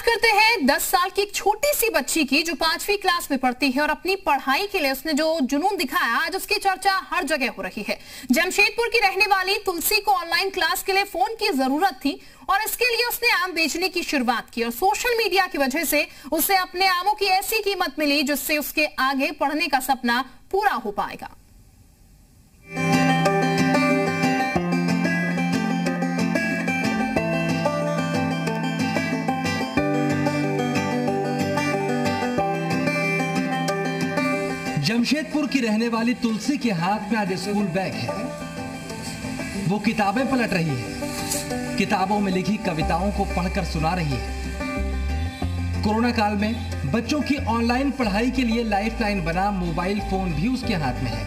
बात करते हैं 10 साल की एक छोटी सी बच्ची की जो 5वीं क्लास में पढ़ती है और अपनी पढ़ाई के लिए उसने जो जुनून दिखाया, आज उसकी चर्चा हर जगह हो रही है। जमशेदपुर की रहने वाली तुलसी को ऑनलाइन क्लास के लिए फोन की जरूरत थी और इसके लिए उसने आम बेचने की शुरुआत की और सोशल मीडिया की वजह से उसे अपने आमों की ऐसी कीमत मिली जिससे उसके आगे पढ़ने का सपना पूरा हो पाएगा। जमशेदपुर की रहने वाली तुलसी के हाथ में आज स्कूल बैग है। वो किताबें पलट रही है, किताबों में लिखी कविताओं को पढ़कर सुना रही है। कोरोना काल में बच्चों की ऑनलाइन पढ़ाई के लिए लाइफलाइन बना मोबाइल फोन भी उसके हाथ में है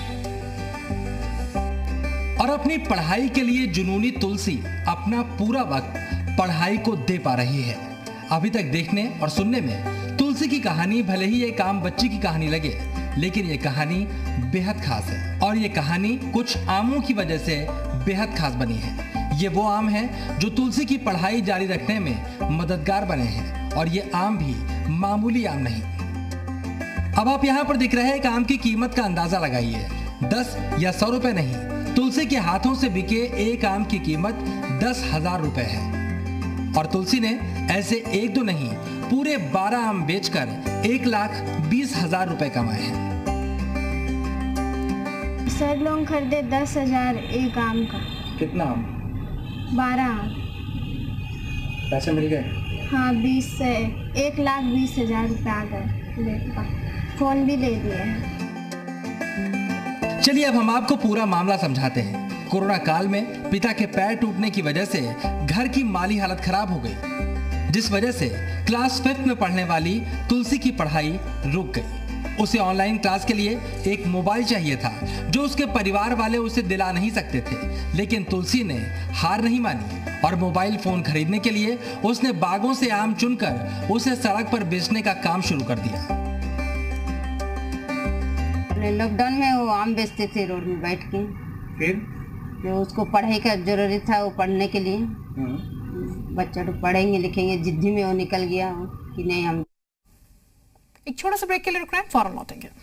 और अपनी पढ़ाई के लिए जुनूनी तुलसी अपना पूरा वक्त पढ़ाई को दे पा रही है। अभी तक देखने और सुनने में तुलसी की कहानी भले ही एक आम बच्ची की कहानी लगे, लेकिन ये कहानी बेहद खास है और ये कहानी कुछ आमों की वजह से बेहद खास बनी है। ये वो आम हैं जो तुलसी की पढ़ाई जारी रखने में मददगार बने हैं और ये आम भी मामूली आम नहीं। अब आप यहाँ पर दिख रहे एक आम की कीमत का अंदाजा लगाइए। 10 या 100 रुपए नहीं, तुलसी के हाथों से बिके एक आम की कीमत 10,000 रुपए है और तुलसी ने ऐसे एक दो नहीं पूरे 12 आम बेचकर 1,20,000 रुपए कमाए हैं। सर लोग खरीदे 10,000 एक आम का। कितना आम? 12 आम। पैसे मिल गए? हाँ, 20 से 1,20,000 रुपये आ गए। फोन भी ले दिए। चलिए अब हम आपको पूरा मामला समझाते हैं। कोरोना काल में पिता के पैर टूटने की वजह से घर की माली हालत खराब हो गई, जिस वजह से क्लास 5th में पढ़ने वाली तुलसी की पढ़ाई रुक गई। उसे ऑनलाइन क्लास के लिए एक मोबाइल चाहिए था जो उसके परिवार वाले उसे दिला नहीं सकते थे, लेकिन तुलसी ने हार नहीं मानी और मोबाइल फोन खरीदने के लिए उसने बागों से आम चुनकर उसे सड़क पर बेचने का काम शुरू कर दिया। लॉकडाउन में वो आम बेचते थे रोड में बैठ के। फिर जो उसको पढ़ाई का जरूरी था, वो पढ़ने के लिए बच्चा तो पढ़ेंगे लिखेंगे, जिद्दी में वो निकल गया कि नहीं हम। एक छोटा सा ब्रेक के लिए रुक रहे हैं, फौरन लौटेंगे।